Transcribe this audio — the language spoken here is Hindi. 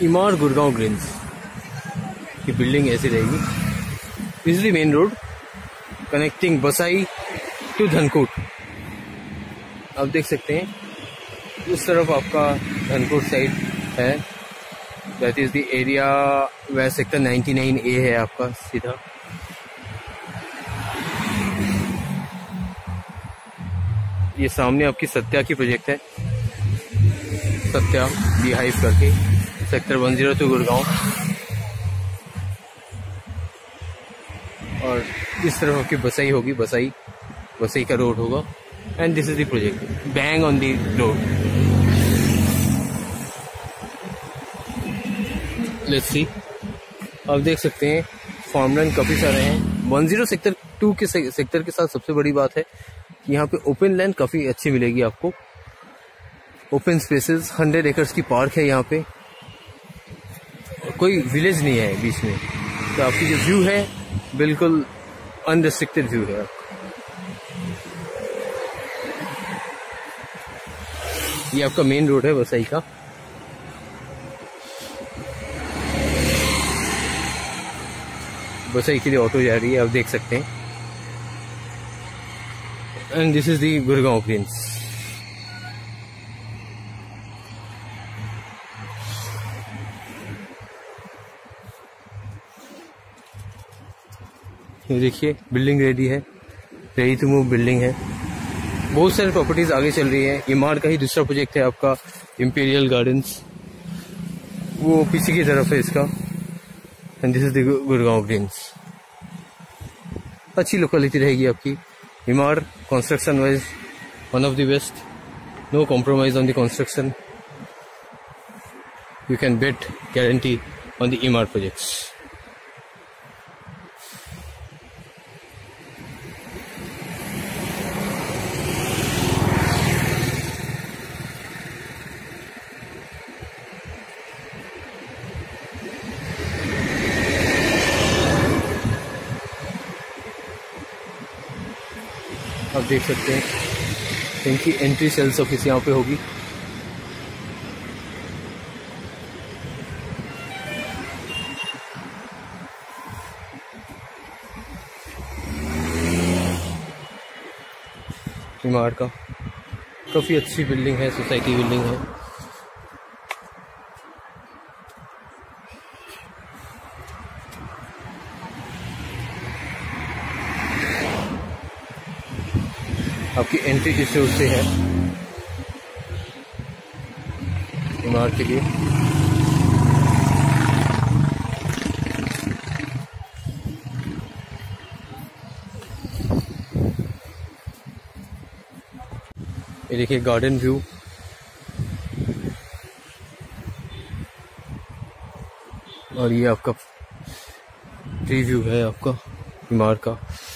इमार गुड़गांव ग्रीन्स की बिल्डिंग ऐसी रहेगी। This is the main road connecting Basai to Dhankot. आप देख सकते हैं उस तरफ आपका धनकोट साइड है। दैट इज द एरिया वह सेक्टर 99A है आपका सीधा। ये सामने आपकी सत्या की प्रोजेक्ट है, सत्या बीहाइव करके, सेक्टर 102 गुड़गांव। और इस तरफ आपकी बसाई होगी, बसाई का रोड होगा। And this is the project bang on the road. Let's see, आप देख सकते हैं फार्मलैंड काफी सारे हैं। 10 सेक्टर 2 के सेक्टर के साथ सबसे बड़ी बात है कि यहाँ पे ओपन लैंड काफी अच्छी मिलेगी आपको। ओपन स्पेसेस, 100 एकर्स की पार्क है यहाँ पे, कोई विलेज नहीं है बीच में। तो आपकी जो व्यू है बिल्कुल अनरिस्ट्रिक्टेड व्यू है आपका। ये आपका मेन रोड है वसई का। वसई के लिए ऑटो जा रही है, आप देख सकते हैं। And this is the Gurgaon greens. ये देखिए बिल्डिंग रेडी है, रेडी टू मूव बिल्डिंग है। बहुत सारी प्रॉपर्टीज आगे चल रही है। इमार का ही दूसरा प्रोजेक्ट है आपका इंपीरियल गार्डन्स, वो पीछे की तरफ है इसका। And this is the Gurgaon greens. अच्छी लोकेलिटी रहेगी आपकी। Emaar construction wise one of the best, no compromise on the construction. You can bet guarantee on the Emaar projects. आप देख सकते हैं इनकी एंट्री सेल्स ऑफिस यहाँ पे होगी। इमार का काफी अच्छी बिल्डिंग है, सोसाइटी बिल्डिंग है। आपकी एंट्री किस रोड से है इमार के लिए। ये देखिए गार्डन व्यू। और ये आपका प्रीव्यू है आपका इमार का।